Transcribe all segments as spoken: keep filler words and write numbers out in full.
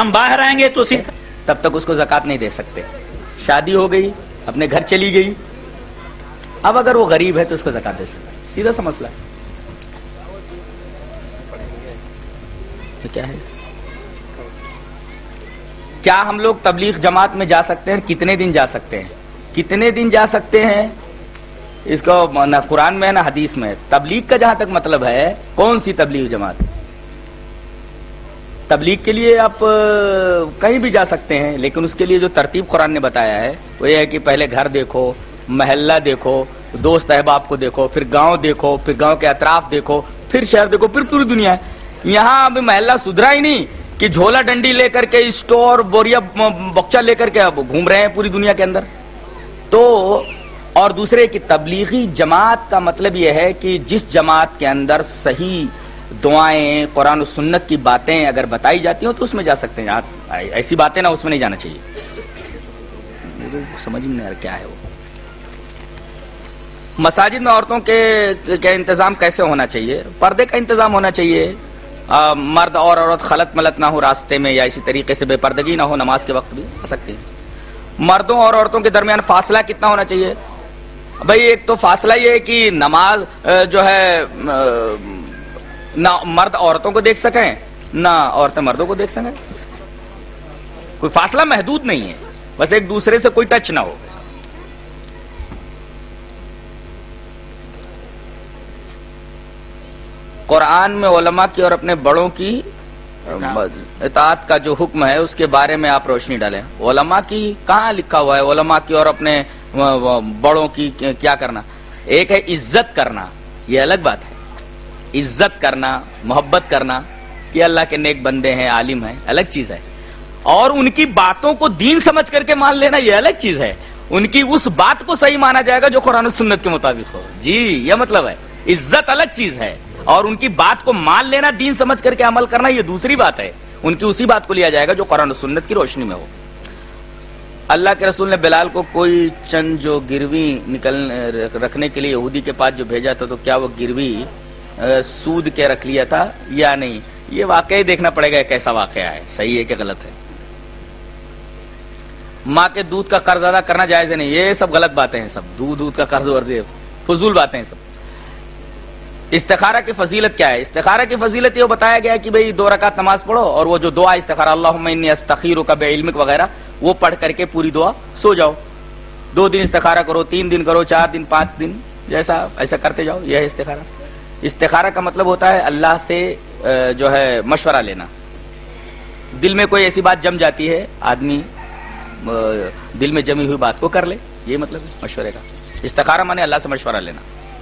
ہم باہر آئیں گے تو تب تک اس کو زکات نہیں دے سکتے. شادی ہو گئی، اپنے گھر چلی گئی، اب اگر وہ غریب ہے تو اس کو زکات دے سکتے. سیدھا سا مسئلہ ہے. تو کیا ہے؟ کیا ہم لوگ تبلیغ جماعت میں جا سکتے ہیں؟ کتنے دن جا سکتے ہیں؟ کتنے دن جا سکتے ہیں اس کو نہ قرآن میں ہے نہ حدیث میں. تبلیغ کا جہاں تک مطلب ہے، کون سی تبلیغ جماعت؟ تبلیغ کے لیے آپ کہیں بھی جا سکتے ہیں، لیکن اس کے لیے جو ترتیب قرآن نے بتایا ہے وہ یہ ہے کہ پہلے گھر دیکھو، محلہ دیکھو، دوست احباب کو دیکھو، پھر گاؤں دیکھو، پھر گاؤں کے اطراف دیکھو، پھر شہر دیکھو، پھر پوری دنیا. یہاں اب محلہ سدھرا ہی نہیں کہ جھولا ڈنڈی لے کر کے اسٹور بوریا بکچا لے کر کے اب گھوم رہے ہیں پوری دنیا کے اندر. تو اور دوسرے کی تبلیغی جماعت کا مطلب یہ ہے کہ جس جماعت کے اندر صحیح دعائیں، قرآن و سنت کی باتیں اگر بتائی جاتی ہوں تو اس میں جا سکتے ہیں. ایسی باتیں نہ اس میں نہیں جانا چاہیے. سمجھ میں نہیں آ رہا کیا ہے وہ. مساجد میں عورتوں کے کے انتظام کیسے ہونا چاہیے؟ پردے کا انتظام ہونا چاہیے. آ, مرد اور عورت خلط ملط نہ ہو راستے میں، یا اسی طریقے سے بے پردگی نہ ہو، نماز کے وقت بھی آ سکتی ہے. مردوں اور عورتوں کے درمیان فاصلہ کتنا ہونا چاہیے؟ بھائی ایک تو فاصلہ یہ ہے کہ نماز جو ہے نہ مرد عورتوں کو دیکھ سکیں نہ عورتیں مردوں کو دیکھ سکیں. کوئی فاصلہ محدود نہیں ہے، بس ایک دوسرے سے کوئی ٹچ نہ ہو. قرآن میں علماء کی اور اپنے بڑوں کی اطاعت کا جو حکم ہے اس کے بارے میں آپ روشنی ڈالیں. علماء کی کہاں لکھا ہوا ہے؟ علماء کی اور اپنے بڑوں کی کیا کرنا؟ ایک ہے عزت کرنا، یہ الگ بات ہے. عزت کرنا، محبت کرنا کہ اللہ کے نیک بندے ہیں، عالم ہیں، الگ چیز ہے. اور ان کی باتوں کو دین سمجھ کر کے مان لینا، یہ الگ چیز ہے. ان کی اس بات کو صحیح مانا جائے گا جو قرآن و سنت کے مطابق ہو. جی یہ مطلب ہے. عزت الگ چیز ہے اور ان کی بات کو مان لینا، دین سمجھ کر کے عمل کرنا، یہ دوسری بات ہے. ان کی اسی بات کو لیا جائے گا جو قرآن و سنت کی روشنی میں ہو. اللہ کے رسول نے بلال کو کوئی چند جو گروی نکل رکھنے کے لیے یہودی کے پاس جو بھیجا تھا، تو کیا وہ گروی سود کے رکھ لیا تھا یا نہیں؟ یہ واقعی دیکھنا پڑے گا کیسا واقعہ ہے، صحیح ہے کہ غلط ہے. ماں کے دودھ کا قرض ادا کرنا جائز ہے نہیں، یہ سب غلط باتیں ہیں. سب دودھ دودھ کا قرض ورض فضول باتیں ہیں سب. استخارہ کی فضیلت کیا ہے؟ استخارہ کی فضیلت یہ بتایا گیا کہ بھئی دو رکعت نماز پڑھو اور وہ جو دعا استخارہ اللہم انی استخیرک بعلمک وغیرہ وہ پڑھ کر کے پوری دعا سو جاؤ. دو دن استخارہ کرو، تین دن کرو، چار دن، پانچ دن، جیسا ایسا کرتے جاؤ. یہ ہے استخارہ. استخارہ کا مطلب ہوتا ہے اللہ سے جو ہے مشورہ لینا. دل میں کوئی ایسی بات جم جاتی ہے، آدمی دل میں جمی ہوئی بات کو کر لے، یہ مطلب ہے مشورے کا. استخارہ مانے اللہ سے مشورہ لینا.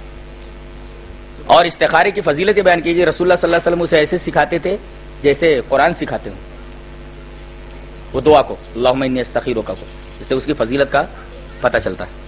اور استخارے کی فضیلت یہ بیان کیجیے. رسول اللہ صلی اللہ علیہ وسلم اسے ایسے سکھاتے تھے جیسے قرآن سکھاتے ہوں وہ دعا کو، اللہم انی استخیرک کو. اس سے اس کی فضیلت کا پتہ چلتا ہے.